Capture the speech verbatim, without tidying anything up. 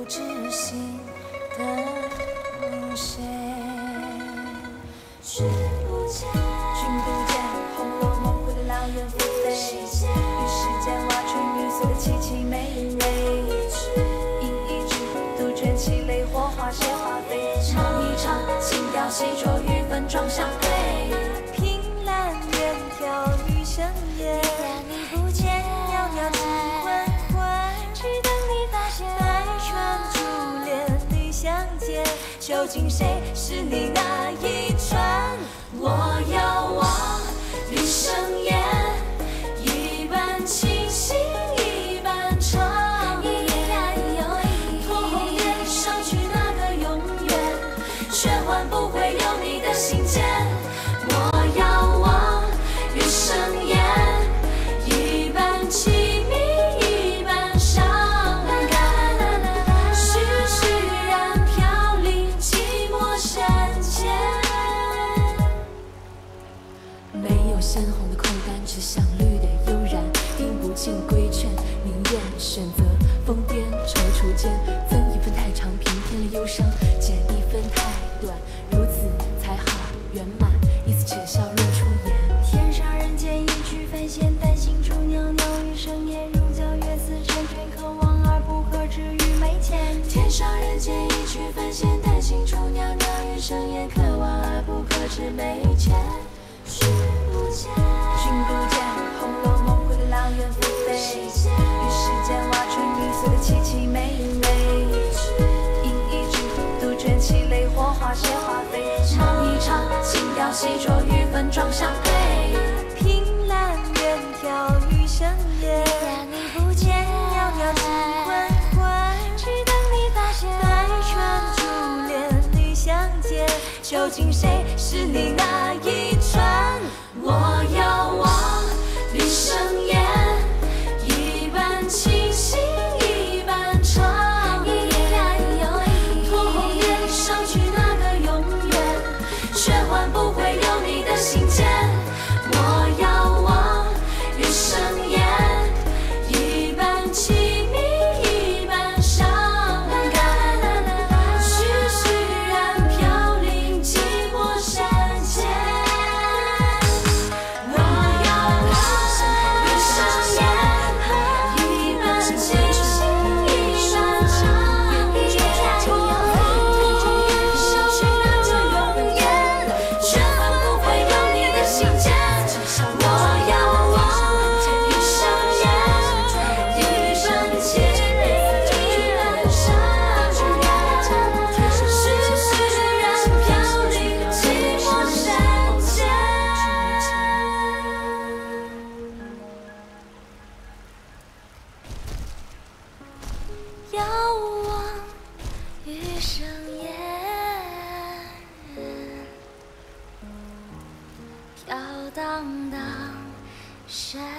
不知心的谁？君不见，君不见，《红楼梦》会的狼人飞飞，于世间挖出绿色的凄凄美美。饮一支，杜鹃起泪，火花谢花飞。唱一唱，轻调细酌，与分装相对。凭栏远眺，余生夜。你不见，袅袅几昏昏，只等你发现，待船珠帘里相见。究竟谁是你那一船？我遥望余生烟，一半清醒，一半长夜。托鸿雁上去那个永远，却换不回有你的信笺。我遥望余生烟，一半凄迷，一半伤感。徐徐然飘零寂寞山间。没有鲜红的空单，只想绿的悠然。听不尽规劝，宁愿选择疯癫踌躇间。分一分太长，平添了忧伤；减一分太短，如此才好圆满。一丝浅笑露出眼。天上人间一曲凡弦，但行处袅袅余生夜。如皎月似婵娟，可望而不可知于眉间。天上人间一曲凡弦，但行处袅袅余生夜。可望而不可知眉间。君不见，君不见，《红楼梦》会的狼人飞飞。于世间挖出绿色的凄凄美美。饮一支，杜鹃起泪，火花谢花飞。唱一唱，轻调细酌，与分装相对。凭栏远眺，余生夜。你不见，袅袅几昏昏，只等你发现，待船珠帘里相见。究竟谁是你那一船？我遥望余生烟，一半清醒，一半长夜。托鸿雁上去那个永远，却换不回有你的信笺。我遥望余生烟，一半凄迷，一半伤感。徐徐然飘零寂寞山间。我遥望余生烟，一半清醒，一半长夜。托鸿雁上去那个永远，却换不回有你的信笺。我遥望余生烟，一半凄迷，一半伤感。徐徐然飘零寂寞山间。遥望余生烟，飘荡荡山